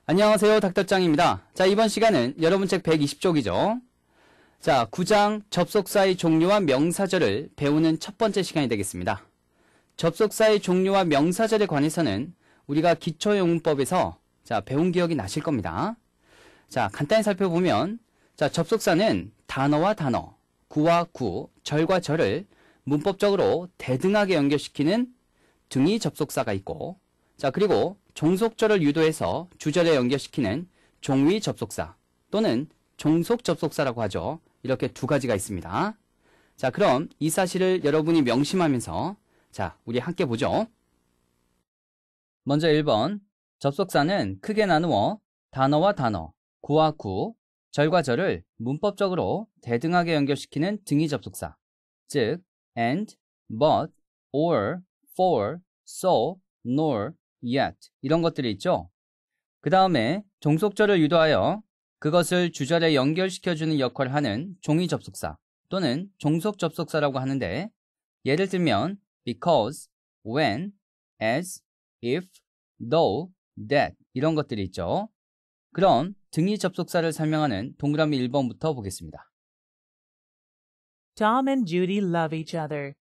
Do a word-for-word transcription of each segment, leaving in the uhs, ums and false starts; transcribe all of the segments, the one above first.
안녕하세요. 닥터짱입니다. 자, 이번 시간은 여러분 책 백이십 쪽이죠. 자, 구 장 접속사의 종류와 명사절을 배우는 첫 번째 시간이 되겠습니다. 접속사의 종류와 명사절에 관해서는 우리가 기초영문법에서 자, 배운 기억이 나실 겁니다. 자, 간단히 살펴보면 자, 접속사는 단어와 단어, 구와 구, 절과 절을 문법적으로 대등하게 연결시키는 등위 접속사가 있고, 자, 그리고 종속절을 유도해서 주절에 연결시키는 종위 접속사 또는 종속 접속사라고 하죠. 이렇게 두 가지가 있습니다. 자, 그럼 이 사실을 여러분이 명심하면서 자, 우리 함께 보죠. 먼저 일 번 접속사는 크게 나누어 단어와 단어, 구와 구, 절과 절을 문법적으로 대등하게 연결시키는 등위 접속사, 즉 and, but, or, for, so, nor, yet 이런 것들이 있죠. 그 다음에 종속절을 유도하여 그것을 주절에 연결시켜주는 역할을 하는 종위 접속사 또는 종속 접속사라고 하는데, 예를 들면 because, when, as, if, though, that 이런 것들이 있죠. 그럼 등위 접속사를 설명하는 동그라미 일 번부터 보겠습니다. Tom and Judy love each other.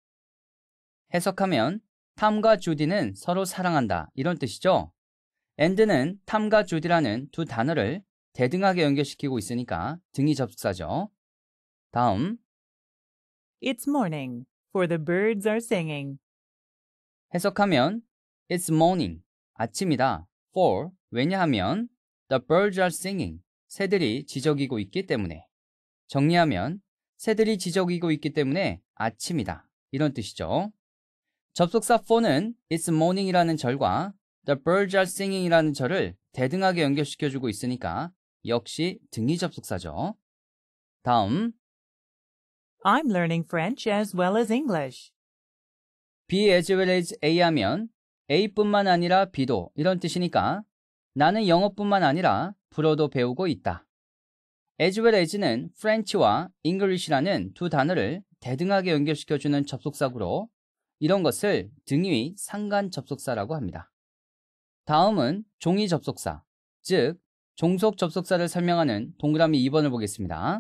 해석하면 탐과 주디는 서로 사랑한다 이런 뜻이죠. and는 탐과 주디라는 두 단어를 대등하게 연결시키고 있으니까 등위 접속사죠. 다음 It's morning, for the birds are singing. 해석하면 It's morning, 아침이다. For, 왜냐하면 The birds are singing, 새들이 지저귀고 있기 때문에. 정리하면 새들이 지저귀고 있기 때문에 아침이다 이런 뜻이죠. 접속사 for는 It's morning이라는 절과 The birds are singing이라는 절을 대등하게 연결시켜주고 있으니까 역시 등위 접속사죠. 다음 I'm learning French as well as English. B as well as A 하면 A뿐만 아니라 B도 이런 뜻이니까 나는 영어뿐만 아니라 불어도 배우고 있다. as well as는 French와 English라는 두 단어를 대등하게 연결시켜주는 접속사구로 이런 것을 등위 상관 접속사라고 합니다. 다음은 종위 접속사, 즉 종속 접속사를 설명하는 동그라미 이 번을 보겠습니다.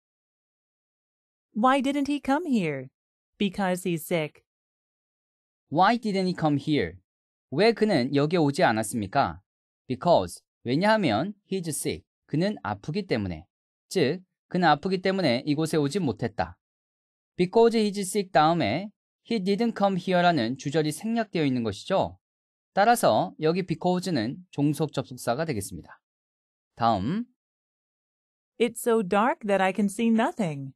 Why didn't he come here? Because he's sick. Why didn't he come here? 왜 그는 여기에 오지 않았습니까? Because, 왜냐하면 he's sick, 그는 아프기 때문에. 즉, 그는 아프기 때문에 이곳에 오지 못했다. Because he's sick 다음에 He didn't come here라는 주절이 생략되어 있는 것이죠. 따라서 여기 because는 종속 접속사가 되겠습니다. 다음 It's so dark that I can see nothing.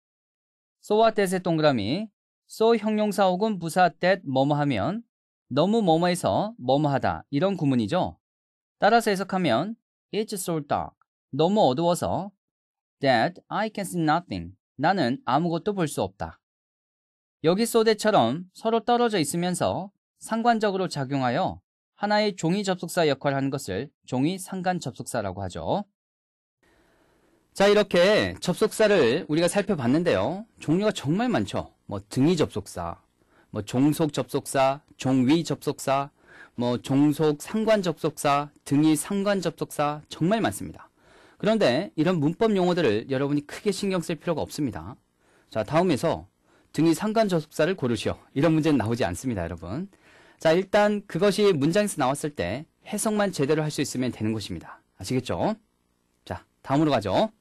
so와 that의 동그라미 so 형용사 혹은 부사 that 뭐뭐 하면 너무 뭐뭐해서 뭐뭐하다 이런 구문이죠. 따라서 해석하면 It's so dark, 너무 어두워서 that I can see nothing, 나는 아무것도 볼 수 없다. 여기 so that처럼 서로 떨어져 있으면서 상관적으로 작용하여 하나의 종위 접속사 역할을 하는 것을 종위 상관 접속사라고 하죠. 자, 이렇게 접속사를 우리가 살펴봤는데요. 종류가 정말 많죠. 뭐 등위 접속사, 뭐 종속 접속사, 종위 접속사, 뭐 종속 상관 접속사, 등위 상관 접속사 정말 많습니다. 그런데 이런 문법 용어들을 여러분이 크게 신경 쓸 필요가 없습니다. 자, 다음에서 등위 상관 접속사를 고르시오. 이런 문제는 나오지 않습니다, 여러분. 자, 일단 그것이 문장에서 나왔을 때 해석만 제대로 할 수 있으면 되는 것입니다. 아시겠죠? 자, 다음으로 가죠.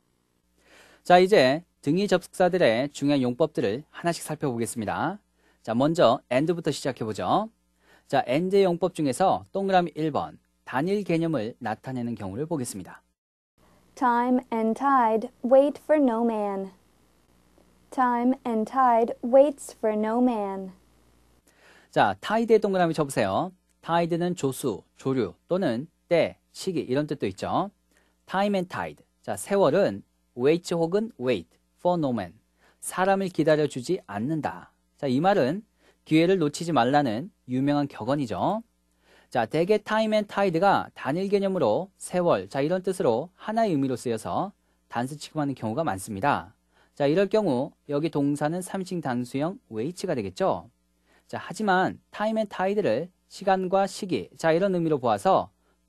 자, 이제 등위 접속사들의 중요한 용법들을 하나씩 살펴보겠습니다. 자, 먼저 and부터 시작해보죠. 자, and의 용법 중에서 동그라미 일 번, 단일 개념을 나타내는 경우를 보겠습니다. Time and tide wait for no man. Time and tide waits for no man. 자, tide의 동그라미 쳐보세요. tide는 조수, 조류 또는 때, 시기 이런 뜻도 있죠. time and tide. 자, 세월은 wait 혹은 wait for no man. 사람을 기다려주지 않는다. 자, 이 말은 기회를 놓치지 말라는 유명한 격언이죠. 자, 대개 time and tide가 단일 개념으로 세월, 자 이런 뜻으로 하나의 의미로 쓰여서 단수 취급하는 경우가 많습니다. 자, 이럴 경우 여기 동사는 삼인칭 단수형 waits가 되겠죠. 자, 하지만 time and tide를 시간과 시기, 자 이런 의미로 보아서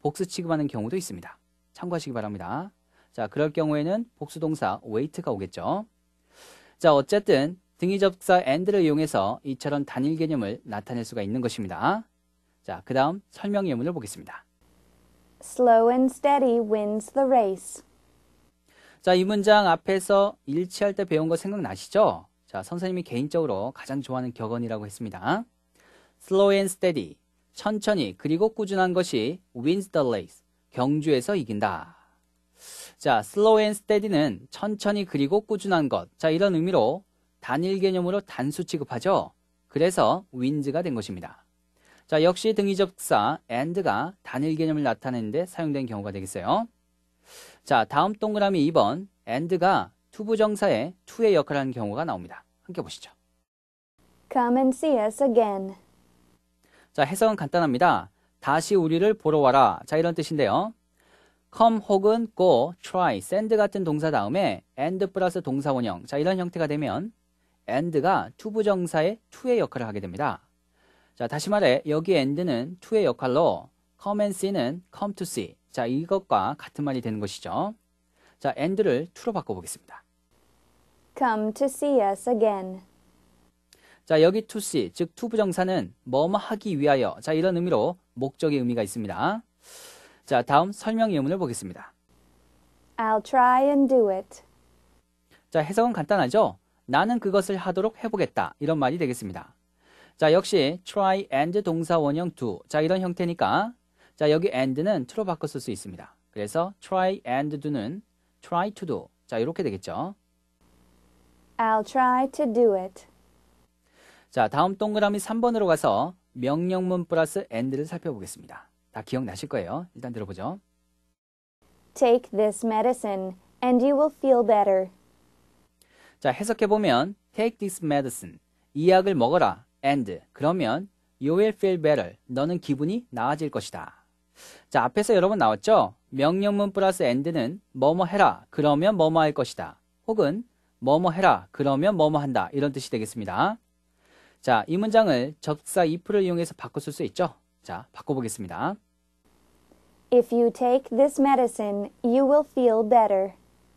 복수 취급하는 경우도 있습니다. 참고하시기 바랍니다. 자, 그럴 경우에는 복수 동사 wait가 오겠죠. 자, 어쨌든 등위 접사 and를 이용해서 이처럼 단일 개념을 나타낼 수가 있는 것입니다. 자, 그 다음 설명 예문을 보겠습니다. Slow and steady wins the race. 자, 이 문장 앞에서 일치할 때 배운 거 생각나시죠? 자, 선생님이 개인적으로 가장 좋아하는 격언이라고 했습니다. Slow and steady, 천천히 그리고 꾸준한 것이 wins the race, 경주에서 이긴다. 자, slow and steady는 천천히 그리고 꾸준한 것. 자, 이런 의미로 단일 개념으로 단수 취급하죠. 그래서 wins가 된 것입니다. 자, 역시 등위 접사 and가 단일 개념을 나타내는데 사용된 경우가 되겠어요. 자, 다음 동그라미 이 번 and가 투부정사의 to의 역할을 하는 경우가 나옵니다. 함께 보시죠. Come and see us again. 자, 해석은 간단합니다. 다시 우리를 보러 와라. 자, 이런 뜻인데요. come 혹은 go, try, send 같은 동사 다음에 and 플러스 동사 원형. 자, 이런 형태가 되면 and가 투부정사의 to의 역할을 하게 됩니다. 자, 다시 말해 여기 and는 to의 역할로 come and see는 come to see. 자, 이것과 같은 말이 되는 것이죠. 자, and를 to로 바꿔보겠습니다. Come to see us again. 자, 여기 to see, 즉 투부정사는 뭐뭐 하기 위하여. 자, 이런 의미로 목적의 의미가 있습니다. 자, 다음 설명 예문을 보겠습니다. I'll try and do it. 자, 해석은 간단하죠? 나는 그것을 하도록 해보겠다. 이런 말이 되겠습니다. 자, 역시 try and 동사 원형 do. 자, 이런 형태니까 자, 여기 and는 to로 바꿔 쓸 수 있습니다. 그래서 try and do는 try to do. 자, 이렇게 되겠죠. I'll try to do it. 자, 다음 동그라미 삼 번으로 가서 명령문 플러스 and를 살펴보겠습니다. 다 기억나실 거예요. 일단 들어보죠. Take this medicine and you will feel better. 자, 해석해보면 take this medicine, 이 약을 먹어라, and, 그러면 you will feel better, 너는 기분이 나아질 것이다. 자, 앞에서 여러 번 나왔죠? 명령문 플러스 and는 뭐뭐 해라, 그러면 뭐뭐 할 것이다. 혹은 뭐뭐 해라, 그러면 뭐뭐 한다. 이런 뜻이 되겠습니다. 자, 이 문장을 접사 if를 이용해서 바꿔 쓸 수 있죠? 자, 바꿔보겠습니다. If you take this medicine, you will feel better.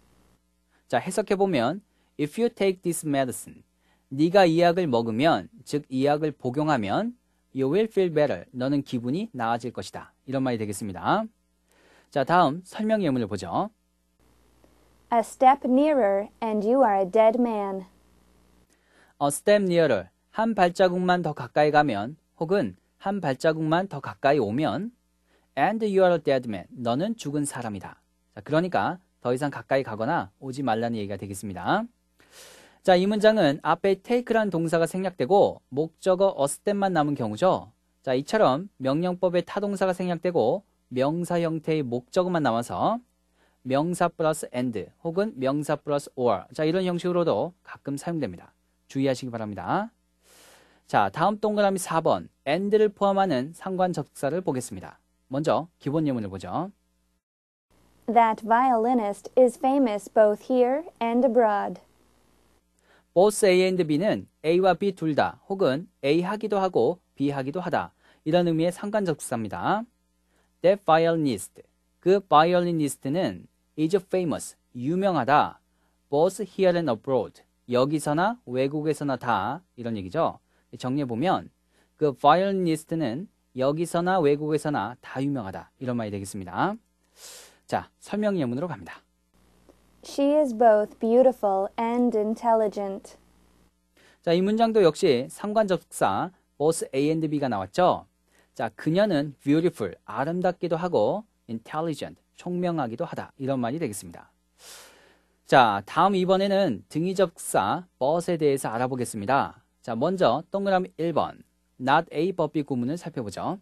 자, 해석해보면 If you take this medicine, 네가 이 약을 먹으면, 즉 이 약을 복용하면 You will feel better, 너는 기분이 나아질 것이다. 이런 말이 되겠습니다. 자, 다음 설명 예문을 보죠. A step nearer and you are a dead man. A step nearer, 한 발자국만 더 가까이 가면, 혹은 한 발자국만 더 가까이 오면 And you are a dead man, 너는 죽은 사람이다. 자, 그러니까 더 이상 가까이 가거나 오지 말라는 얘기가 되겠습니다. 자, 이 문장은 앞에 take라는 동사가 생략되고 목적어 a step만 남은 경우죠. 자, 이처럼 명령법에 타동사가 생략되고 명사 형태의 목적어만 남아서 명사 플러스 and 혹은 명사 플러스 or, 자, 이런 형식으로도 가끔 사용됩니다. 주의하시기 바랍니다. 자, 다음 동그라미 사 번 and를 포함하는 상관 접사를 보겠습니다. 먼저 기본 예문을 보죠. That violinist is famous both here and abroad. both A and B는 A와 B 둘 다 혹은 A 하기도 하고 B 하기도 하다. 이런 의미의 상관 접사입니다. That violinist, 그 violinist는 is famous, 유명하다. both here and abroad, 여기서나 외국에서나 다. 이런 얘기죠. 정리해보면 그 violinist는 여기서나 외국에서나 다 유명하다. 이런 말이 되겠습니다. 자, 설명 예문으로 갑니다. She is both beautiful and intelligent. 자, 이 문장도 역시 상관접사 both A and B가 나왔죠. 자, 그녀는 beautiful, 아름답기도 하고 intelligent, 총명하기도 하다. 이런 말이 되겠습니다. 자, 다음 이번에는 등위접사 but에 대해서 알아보겠습니다. 자, 먼저 동그라미 일 번 not A but B 구문을 살펴보죠.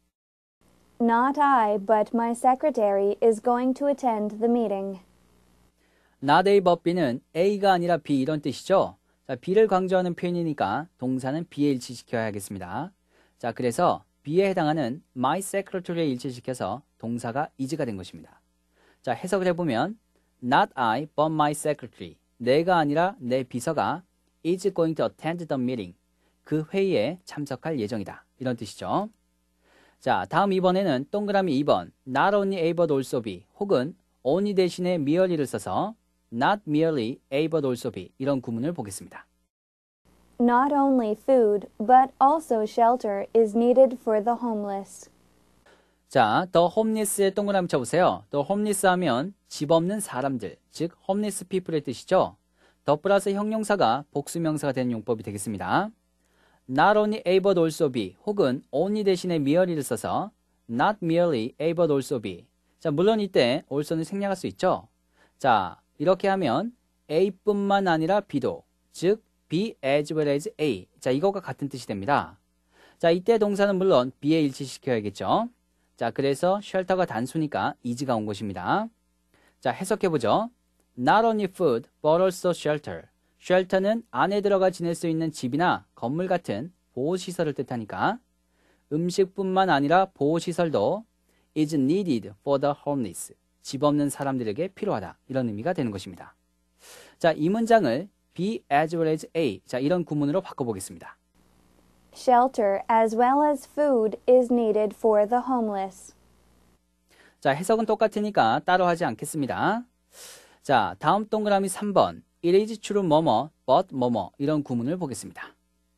Not I, but my secretary is going to attend the meeting. not A but B는 A가 아니라 B 이런 뜻이죠. 자, B를 강조하는 표현이니까 동사는 B에 일치시켜야 하겠습니다. 자, 그래서 B에 해당하는 my secretary에 일치시켜서 동사가 is가 된 것입니다. 자, 해석을 해보면 not I but my secretary, 내가 아니라 내 비서가 is going to attend the meeting, 그 회의에 참석할 예정이다. 이런 뜻이죠. 자, 다음 이번에는 동그라미 이 번 not only A but also B 혹은 only 대신에 merely를 써서 not merely A but also B 이런 구문을 보겠습니다. Not only food, but also shelter is needed for the homeless. 자, the homeless에 동그라미 쳐보세요. the homeless 하면 집 없는 사람들, 즉 homeless people의 뜻이죠. 더 플러스 형용사가 복수명사가 되는 용법이 되겠습니다. not only A but also B 혹은 only 대신에 merely를 써서 not merely A but also B. 자, 물론 이때 also는 생략할 수 있죠. 자, 이렇게 하면 A뿐만 아니라 B도, 즉 B as well as A. 자, 이거가 같은 뜻이 됩니다. 자, 이때 동사는 물론 B에 일치시켜야겠죠. 자, 그래서 shelter가 단수니까 is가 온 것입니다. 자, 해석해보죠. Not only food, but also shelter. shelter는 안에 들어가 지낼 수 있는 집이나 건물 같은 보호시설을 뜻하니까 음식뿐만 아니라 보호시설도 is needed for the homeless. 집 없는 사람들에게 필요하다. 이런 의미가 되는 것입니다. 자, 이 문장을 B as well as A. 자, 이런 구문으로 바꿔보겠습니다. Shelter as well as food is needed for the homeless. 자, 해석은 똑같으니까 따로 하지 않겠습니다. 자, 다음 동그라미 삼 번 It is true 뭐뭐, but 뭐뭐 이런 구문을 보겠습니다.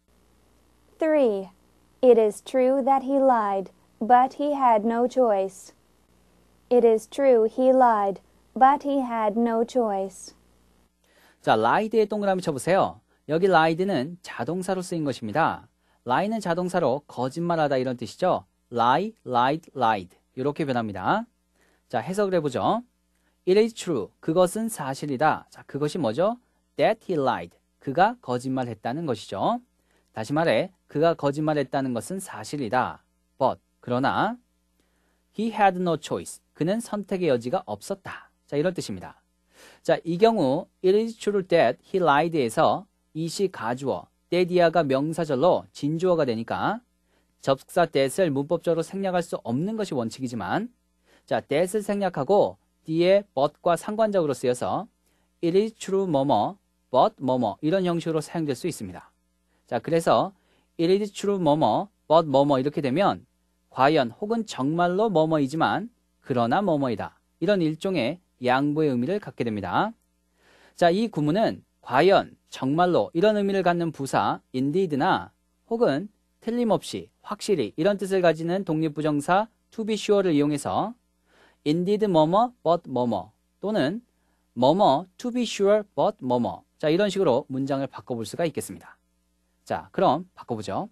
three. It is true that he lied, but he had no choice. It is true he lied, but he had no choice. 자, lie드에 동그라미 쳐보세요. 여기 lie드는 자동사로 쓰인 것입니다. lie는 자동사로 거짓말하다 이런 뜻이죠. lie, lied, lied 이렇게 변합니다. 자, 해석을 해보죠. It is true. 그것은 사실이다. 자, 그것이 뭐죠? That he lied. 그가 거짓말했다는 것이죠. 다시 말해, 그가 거짓말했다는 것은 사실이다. But, 그러나 he had no choice. 그는 선택의 여지가 없었다. 자, 이런 뜻입니다. 자, 이 경우 It is true that he lied에서 it이 가주어, that이야가 명사절로 진주어가 되니까 접속사 that을 문법적으로 생략할 수 없는 것이 원칙이지만 자, that을 생략하고 뒤에 but과 상관적으로 쓰여서 It is true 뭐뭐, but 뭐뭐 이런 형식으로 사용될 수 있습니다. 자, 그래서 It is true 뭐뭐, but 뭐뭐 이렇게 되면 과연 혹은 정말로 뭐뭐이지만 그러나 뭐뭐이다. 이런 일종의 양보의 의미를 갖게 됩니다. 자, 이 구문은 과연, 정말로 이런 의미를 갖는 부사 indeed나 혹은 틀림없이, 확실히 이런 뜻을 가지는 독립부정사 to be sure를 이용해서 indeed 뭐뭐 but 뭐뭐 또는 뭐뭐 to be sure but 뭐뭐 자, 이런 식으로 문장을 바꿔볼 수가 있겠습니다. 자, 그럼 바꿔보죠.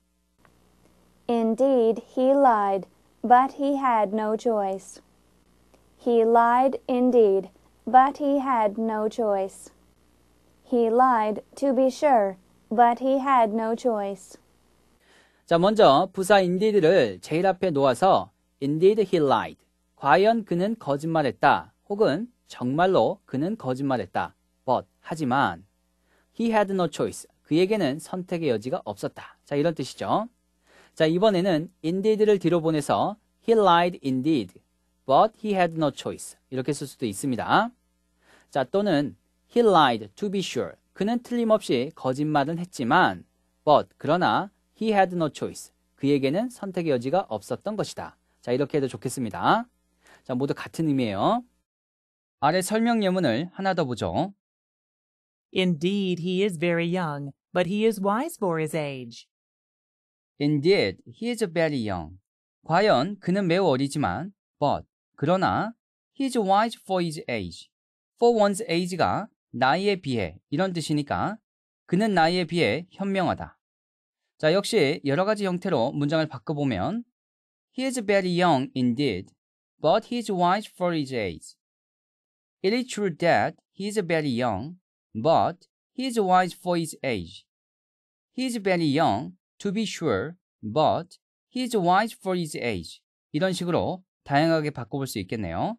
Indeed, he lied, but he had no choice. He lied indeed, but he had no choice. He lied to be sure, but he had no choice. 자, 먼저 부사 indeed를 제일 앞에 놓아서 indeed he lied. 과연 그는 거짓말했다. 혹은 정말로 그는 거짓말했다. but 하지만 he had no choice. 그에게는 선택의 여지가 없었다. 자, 이런 뜻이죠. 자, 이번에는 indeed를 뒤로 보내서 he lied indeed, but he had no choice. 이렇게 쓸 수도 있습니다. 자, 또는 he lied to be sure. 그는 틀림없이 거짓말은 했지만 but 그러나 he had no choice. 그에게는 선택의 여지가 없었던 것이다. 자, 이렇게 해도 좋겠습니다. 자, 모두 같은 의미예요. 아래 설명 예문을 하나 더 보죠. Indeed, he is very young, but he is wise for his age. Indeed, he is very young. 과연 그는 매우 어리지만 but 그러나 he is wise for his age. For one's age가 나이에 비해 이런 뜻이니까 그는 나이에 비해 현명하다. 자, 역시 여러 가지 형태로 문장을 바꿔보면 He is very young indeed, but he is wise for his age. It is true that he is very young, but he is wise for his age. He is very young, to be sure, but he is wise for his age. 이런 식으로 다양하게 바꿔볼 수 있겠네요.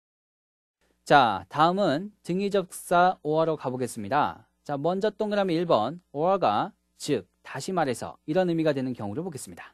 자, 다음은 등위접사 or로 가보겠습니다. 자, 먼저 동그라미 일 번 or가 즉, 다시 말해서 이런 의미가 되는 경우를 보겠습니다.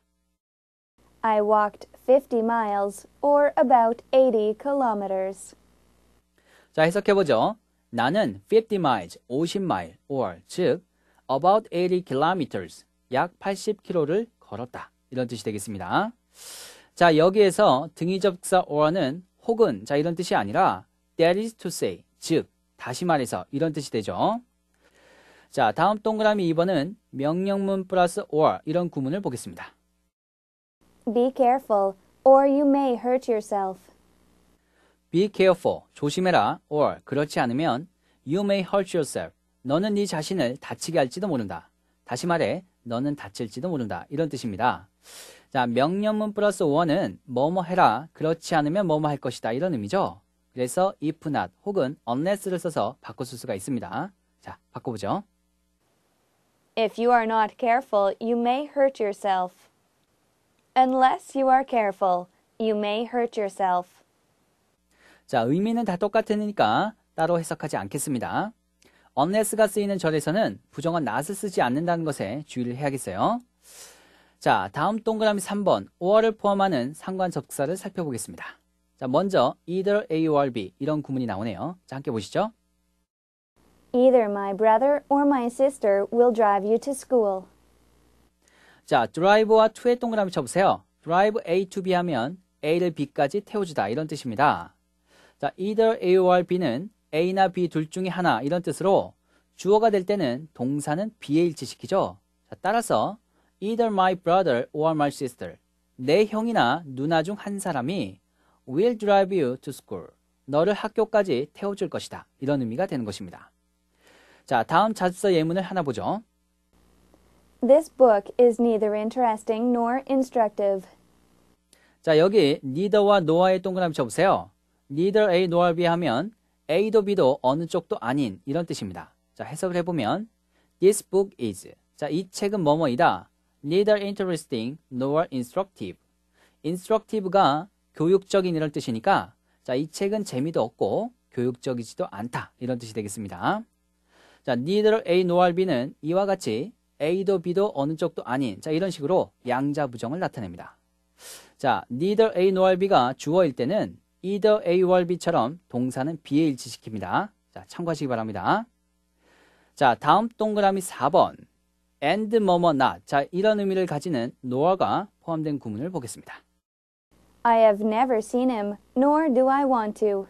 I walked fifty miles, or about eighty kilometers. 자, 해석해보죠. 나는 fifty miles, 오십 마일, or 즉 about eighty kilometers, 약 팔십 킬로미터를 걸었다. 이런 뜻이 되겠습니다. 자, 자, 여기에서 등위접사 or는 혹은 자 이런 뜻이 아니라 that is to say, 즉 다시 말해서 이런 뜻이 되죠. 자, 다음 동그라미 이 번은 명령문 플러스 or 이런 구문을 보겠습니다. Be careful, or you may hurt yourself. Be careful, 조심해라, or 그렇지 않으면 you may hurt yourself, 너는 네 자신을 다치게 할지도 모른다. 다시 말해, 너는 다칠지도 모른다. 이런 뜻입니다. 자, 명령문 플러스 or는 뭐뭐 해라, 그렇지 않으면 뭐뭐 할 것이다. 이런 의미죠. 그래서 if not 혹은 unless를 써서 바꿔 쓸 수가 있습니다. 자, 바꿔보죠. If you are not careful, you may hurt yourself. Unless you are careful, you may hurt yourself. 자, 의미는 다 똑같으니까 따로 해석하지 않겠습니다. unless가 쓰이는 절에서는 부정한 not을 쓰지 않는다는 것에 주의를 해야겠어요. 자, 다음 동그라미 삼 번 or를 포함하는 상관 접사를 살펴보겠습니다. 자, 먼저 either A or B 이런 구문이 나오네요. 자, 함께 보시죠. Either my brother or my sister will drive you to school. 자, drive와 to의 동그라미 쳐보세요. drive A to B 하면 A를 B까지 태워주다 이런 뜻입니다. 자, either A or B는 A나 B 둘 중에 하나 이런 뜻으로 주어가 될 때는 동사는 B에 일치시키죠. 자, 따라서 either my brother or my sister, 내 형이나 누나 중 한 사람이 will drive you to school, 너를 학교까지 태워줄 것이다. 이런 의미가 되는 것입니다. 자, 다음 자습서 예문을 하나 보죠. This book is neither interesting nor instructive. 자, 여기 neither와 nor의 동그라미 쳐보세요. neither A nor B 하면 A도 B도 어느 쪽도 아닌 이런 뜻입니다. 자, 해석을 해보면 This book is, 자, 이 책은 뭐뭐이다. neither interesting nor instructive. instructive가 교육적인 이런 뜻이니까 자, 이 책은 재미도 없고 교육적이지도 않다 이런 뜻이 되겠습니다. 자, neither A nor B는 이와 같이 A도 B도 어느 쪽도 아닌 자, 이런 식으로 양자 부정을 나타냅니다. 자, neither A nor B가 주어일 때는 either A or B처럼 동사는 B에 일치시킵니다. 자, 참고하시기 바랍니다. 자, 다음 동그라미 사 번 and 뭐뭐 not, 자, 이런 의미를 가지는 nor가 포함된 구문을 보겠습니다. I have never seen him, nor do I want to.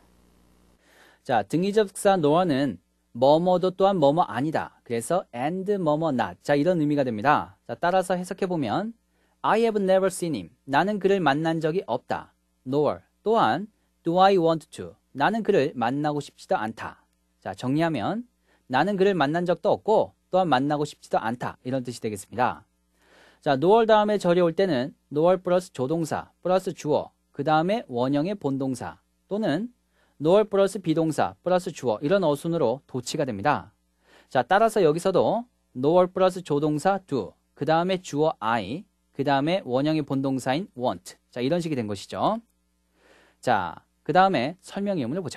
자, 등위접사 nor는 뭐뭐도 또한 뭐뭐 아니다. 그래서 and 뭐뭐 not, 자, 이런 의미가 됩니다. 자, 따라서 해석해보면 I have never seen him, 나는 그를 만난 적이 없다. nor, 또한 do I want to, 나는 그를 만나고 싶지도 않다. 자, 정리하면 나는 그를 만난 적도 없고 또한 만나고 싶지도 않다. 이런 뜻이 되겠습니다. 자, nor 다음에 절이 올 때는 nor 플러스 조동사 플러스 주어 그 다음에 원형의 본동사 또는 nor 플러스 비동사 플러스 주어 이런 어순으로 도치가 됩니다. 자, 따라서 여기서도 nor 플러스 조동사 do 그 다음에 주어 I 그 다음에 원형의 본동사인 want, 자, 이런 식이 된 것이죠. 자, 그 다음에 설명 예문을 보죠.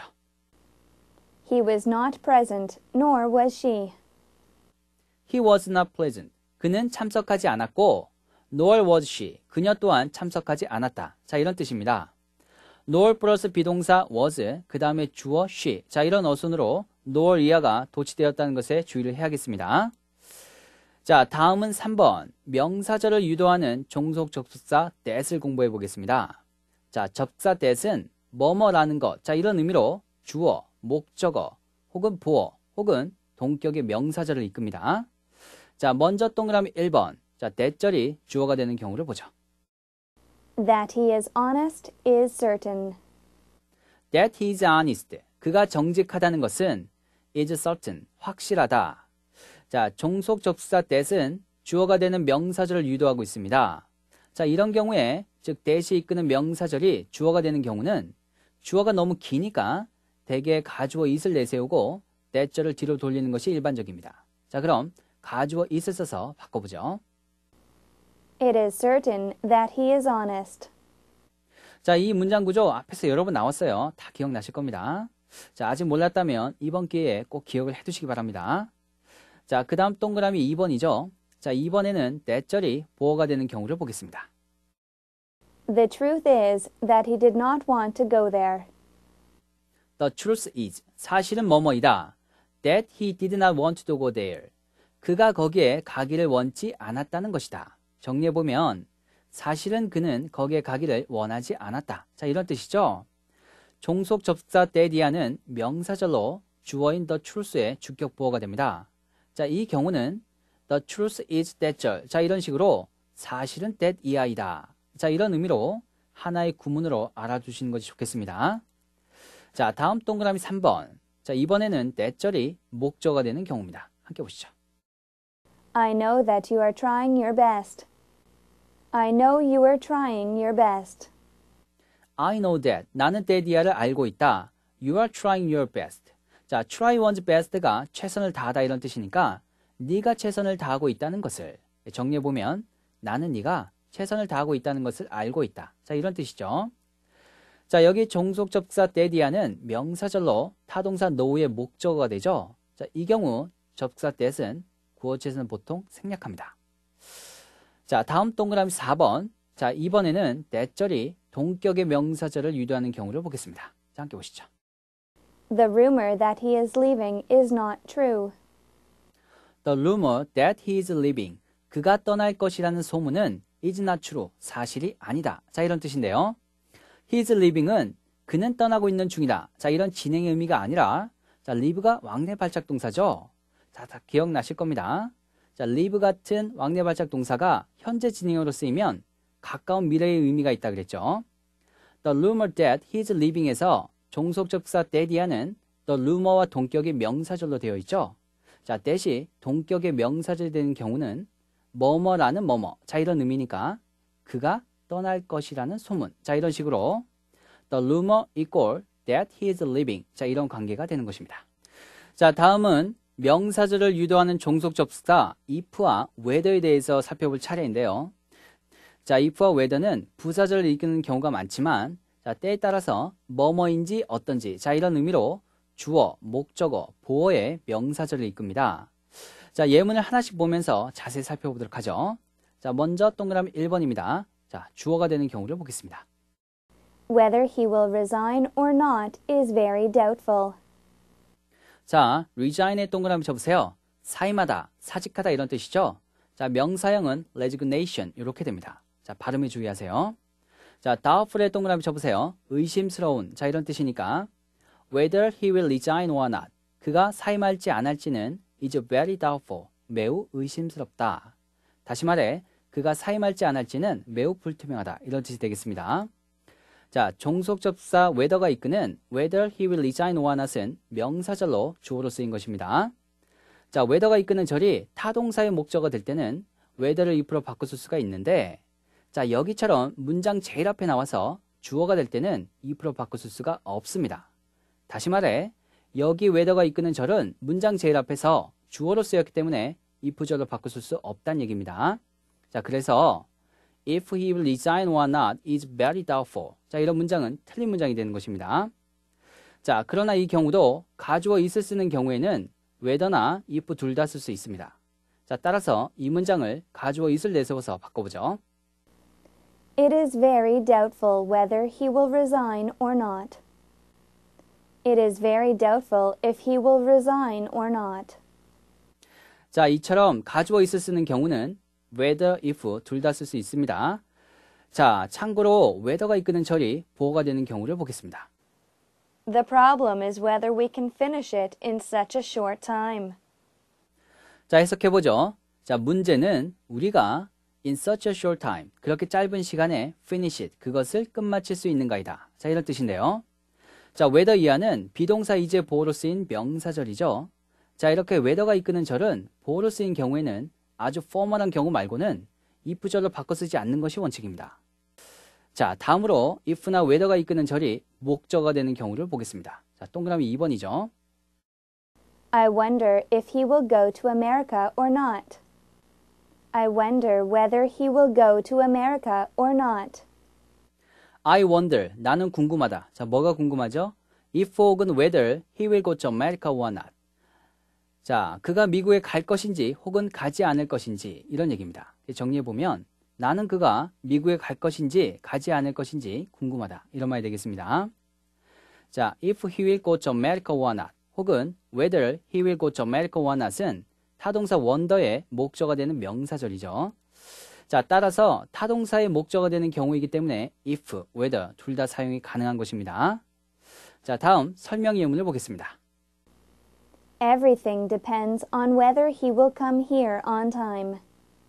He was not present, nor was she. He was not present. 그는 참석하지 않았고 nor was she. 그녀 또한 참석하지 않았다. 자, 이런 뜻입니다. nor 플러스 비동사 was 그 다음에 주어 she. 자, 이런 어순으로 nor 이하가 도치되었다는 것에 주의를 해야겠습니다. 자, 다음은 삼 번 명사절을 유도하는 종속 접속사 that을 공부해 보겠습니다. 자, 접사 that은 뭐뭐라는 것, 자, 이런 의미로 주어, 목적어, 혹은 보어, 혹은 동격의 명사절을 이끕니다. 자, 먼저 동그라미 일 번, 자, that절이 주어가 되는 경우를 보죠. That he is honest is certain. That he is honest, 그가 정직하다는 것은 is certain, 확실하다. 자, 종속 접수사 that은 주어가 되는 명사절을 유도하고 있습니다. 자, 이런 경우에 즉 that이 이끄는 명사절이 주어가 되는 경우는 주어가 너무 기니까 대개 가주어 it을 내세우고 that절을 뒤로 돌리는 것이 일반적입니다. 자, 그럼 가주어 it을 써서 바꿔보죠. It is certain that he is honest. 자, 이 문장 구조 앞에서 여러 번 나왔어요. 다 기억나실 겁니다. 자, 아직 몰랐다면 이번 기회에 꼭 기억을 해두시기 바랍니다. 자, 그 다음 동그라미 이 번이죠. 자, 이 번에는 that절이 보어가 되는 경우를 보겠습니다. The truth is that he did not want to go there. The truth is, 사실은 뭐뭐이다. That he did not want to go there. 그가 거기에 가기를 원치 않았다는 것이다. 정리해보면 사실은 그는 거기에 가기를 원하지 않았다. 자, 이런 뜻이죠. 종속 접사 that이야는 명사절로 주어인 the truth의 주격 보어가 됩니다. 자, 이 경우는 the truth is that. 자, 이런 식으로 사실은 that 이하이다. 자, 이런 의미로 하나의 구문으로 알아두시는 것이 좋겠습니다. 자, 다음 동그라미 삼 번. 자, 이번에는 that절이 목적어가 되는 경우입니다. 함께 보시죠. I know that you are trying your best. I know you are trying your best. I know that. 나는 that이야를 알고 있다. You are trying your best. 자, try one's best가 최선을 다하다 이런 뜻이니까 네가 최선을 다하고 있다는 것을 정리해보면 나는 네가 최선을 다하고 있다는 것을 알고 있다. 자, 이런 뜻이죠. 자, 여기 종속접사 that이야는 명사절로 타동사 know의 목적어가 되죠. 자, 이 경우 접사 that은 구어체에서는 보통 생략합니다. 자, 다음 동그라미 사 번. 자, 이번에는 that절이 동격의 명사절을 유도하는 경우를 보겠습니다. 자, 함께 보시죠. The rumor that he is leaving is not true. The rumor that he is leaving. 그가 떠날 것이라는 소문은 is not true. 사실이 아니다. 자, 이런 뜻인데요. He is leaving은 그는 떠나고 있는 중이다. 자, 이런 진행의 의미가 아니라 자, leave가 왕래 발작 동사죠. 자, 다 기억나실 겁니다. 자, leave 같은 왕래 발작 동사가 현재 진행어로 쓰이면 가까운 미래의 의미가 있다 그랬죠. The rumor that he is leaving에서 종속접사 that이야는 the rumor와 동격의 명사절로 되어 있죠. 자, that이 동격의 명사절이 되는 경우는 뭐뭐라는 뭐뭐. 자, 이런 의미니까 그가 떠날 것이라는 소문. 자, 이런 식으로 the rumor equal that he is leaving. 자, 이런 관계가 되는 것입니다. 자, 다음은 명사절을 유도하는 종속접사 if와 whether에 대해서 살펴볼 차례인데요. 자, if와 whether는 부사절을 이끄는 경우가 많지만 자, 때에 따라서 뭐뭐인지 어떤지. 자, 이런 의미로 주어, 목적어, 보어의 명사절을 이끕니다. 자, 예문을 하나씩 보면서 자세히 살펴보도록 하죠. 자, 먼저 동그라미 일 번입니다. 자, 주어가 되는 경우를 보겠습니다. Whether he will resign or not is very doubtful. 자, resign의 동그라미 쳐보세요. 사임하다, 사직하다 이런 뜻이죠. 자, 명사형은 resignation 이렇게 됩니다. 자, 발음에 주의하세요. 자, doubtful의 동그라미 쳐보세요. 의심스러운, 자, 이런 뜻이니까 whether he will resign or not. 그가 사임할지 안 할지는 is very doubtful. 매우 의심스럽다. 다시 말해, 그가 사임할지 안 할지는 매우 불투명하다. 이런 뜻이 되겠습니다. 자, 종속접사 whether가 이끄는 whether he will resign or not은 명사절로 주어로 쓰인 것입니다. 자, whether가 이끄는 절이 타동사의 목적어가 될 때는 whether를 if로 바꿔 쓸 수가 있는데 자, 여기처럼 문장 제일 앞에 나와서 주어가 될 때는 if로 바꿔 쓸 수가 없습니다. 다시 말해, 여기 whether가 이끄는 절은 문장 제일 앞에서 주어로 쓰였기 때문에 if절로 바꿔 쓸 수 없다는 얘기입니다. 자, 그래서 if he will resign or not is very doubtful. 자, 이런 문장은 틀린 문장이 되는 것입니다. 자, 그러나 이 경우도 가주어 is을 쓰는 경우에는 whether나 if 둘 다 쓸 수 있습니다. 자, 따라서 이 문장을 가주어 is을 내세워서 바꿔보죠. It is very doubtful whether he will resign or not. It is very doubtful if he will resign or not. 자, 이처럼 가주어 is을 쓰는 경우는 whether, if 둘 다 쓸 수 있습니다. 자, 참고로 whether가 이끄는 절이 보어가 되는 경우를 보겠습니다. The problem is whether we can finish it in such a short time. 자, 해석해보죠. 자, 문제는 우리가 in such a short time, 그렇게 짧은 시간에 finish it, 그것을 끝마칠 수 있는가이다. 자, 이런 뜻인데요. 자, whether 이하는 비동사 이제 보어로 쓰인 명사절이죠. 자, 이렇게 whether가 이끄는 절은 보어로 쓰인 경우에는 아주 포멀한 경우 말고는 if절로 바꿔 쓰지 않는 것이 원칙입니다. 자, 다음으로 if나 whether가 이끄는 절이 목적어가 되는 경우를 보겠습니다. 자, 동그라미 이 번이죠. I wonder if he will go to America or not. I wonder whether he will go to America or not. I wonder, 나는 궁금하다. 자, 뭐가 궁금하죠? if 혹은 whether he will go to America or not. 자, 그가 미국에 갈 것인지 혹은 가지 않을 것인지 이런 얘기입니다. 정리해보면 나는 그가 미국에 갈 것인지 가지 않을 것인지 궁금하다. 이런 말이 되겠습니다. 자, if he will go to America or not 혹은 whether he will go to America or not은 타동사 wonder의 목적어가 되는 명사절이죠. 자, 따라서 타동사의 목적어가 되는 경우이기 때문에 if, whether 둘 다 사용이 가능한 것입니다. 자, 다음 설명 예문을 보겠습니다. Everything depends on whether he will come here on time.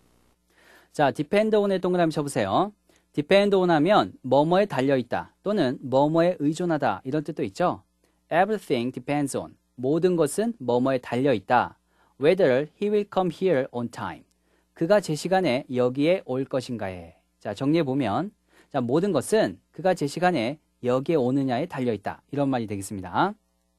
자, depend on에 동그라미 쳐보세요. depend on 하면 뭐뭐에 달려있다 또는 뭐뭐에 의존하다 이런 뜻도 있죠. Everything depends on 모든 것은 뭐뭐에 달려있다. Whether he will come here on time. 그가 제 시간에 여기에 올 것인가에. 자, 정리해보면 자, 모든 것은 그가 제 시간에 여기에 오느냐에 달려있다. 이런 말이 되겠습니다.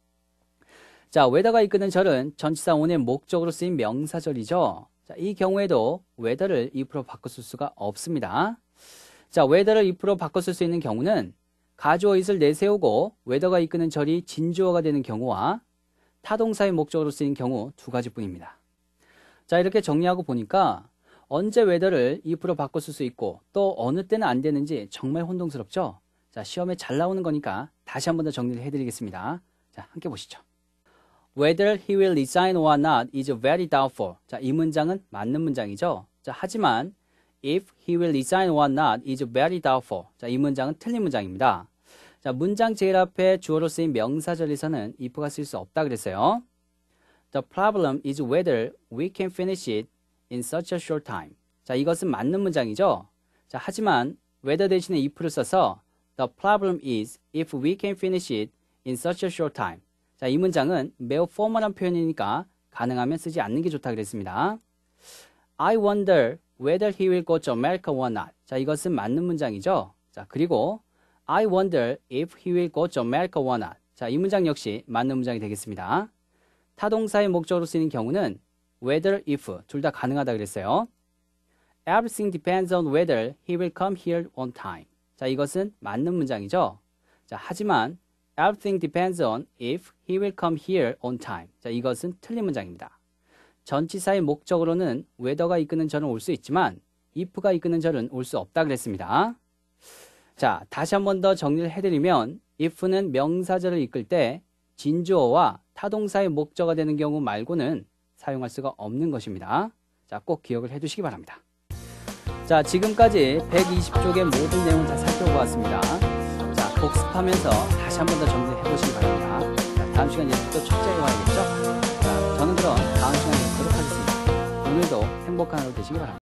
자, whether가 이끄는 절은 전치사 on의 목적으로 쓰인 명사절이죠. 자, 이 경우에도 whether를 if로 바꿔 쓸 수가 없습니다. 자, whether를 if로 바꿔 쓸 수 있는 경우는 가주어 it을 내세우고 whether가 이끄는 절이 진주어가 되는 경우와 타동사의 목적으로 쓰인 경우 두 가지뿐입니다. 자, 이렇게 정리하고 보니까 언제 whether를 if로 바꿔 쓸 수 있고 또 어느 때는 안 되는지 정말 혼동스럽죠? 자, 시험에 잘 나오는 거니까 다시 한 번 더 정리를 해드리겠습니다. 자, 함께 보시죠. Whether he will resign or not is very doubtful. 자, 이 문장은 맞는 문장이죠. 자, 하지만 if he will resign or not is very doubtful. 자, 이 문장은 틀린 문장입니다. 자, 문장 제일 앞에 주어로 쓰인 명사절에서는 if가 쓸 수 없다 그랬어요. The problem is whether we can finish it in such a short time. 자, 이것은 맞는 문장이죠. 자, 하지만 whether 대신에 if를 써서 The problem is if we can finish it in such a short time. 자, 이 문장은 매우 포멀한 표현이니까 가능하면 쓰지 않는 게 좋다 그랬습니다. I wonder whether he will go to America or not. 자, 이것은 맞는 문장이죠. 자, 그리고 I wonder if he will go to America or not. 자, 이 문장 역시 맞는 문장이 되겠습니다. 타동사의 목적으로 쓰이는 경우는 whether, if 둘 다 가능하다 그랬어요. Everything depends on whether he will come here on time. 자, 이것은 맞는 문장이죠. 자, 하지만 Everything depends on if he will come here on time. 자, 이것은 틀린 문장입니다. 전치사의 목적으로는 whether가 이끄는 절은 올 수 있지만 if가 이끄는 절은 올 수 없다 그랬습니다. 자, 다시 한 번 더 정리를 해드리면 if는 명사절을 이끌 때 진주어와 타동사의 목적어가 되는 경우 말고는 사용할 수가 없는 것입니다. 자, 꼭 기억을 해두시기 바랍니다. 자, 지금까지 백이십 쪽의 모든 내용을 다 살펴보았습니다. 자, 복습하면서 다시 한 번 더 정리해 보시기 바랍니다. 자, 다음 시간에 또 철저히 와야겠죠? 자, 저는 그럼 다음 시간에 뵙도록 하겠습니다. 오늘도 행복한 하루 되시기 바랍니다.